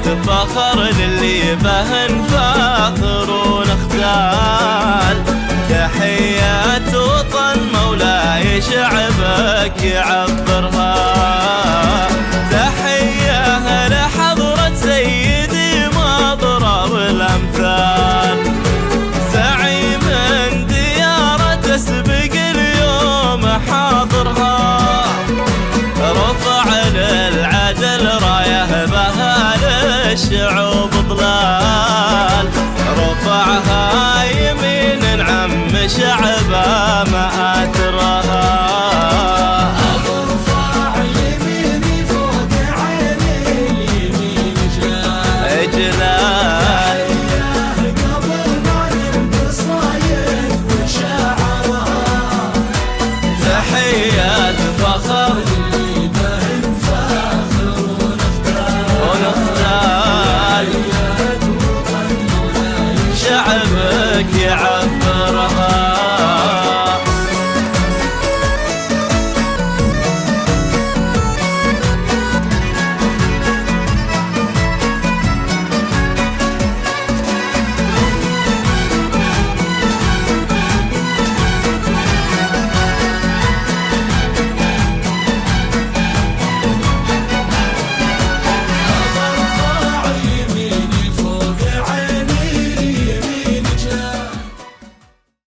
فخر للي به نفاخر ونختال. تحيات وطن مولاي شعبك يعبرها، تحية لحضرة سيدي مضرب الأمثال. زعيم ديار تسبق اليوم حاضرها، رفع للعدل رايه بها للشعوب ضلال. رفعها يمين عم شعبه مآثر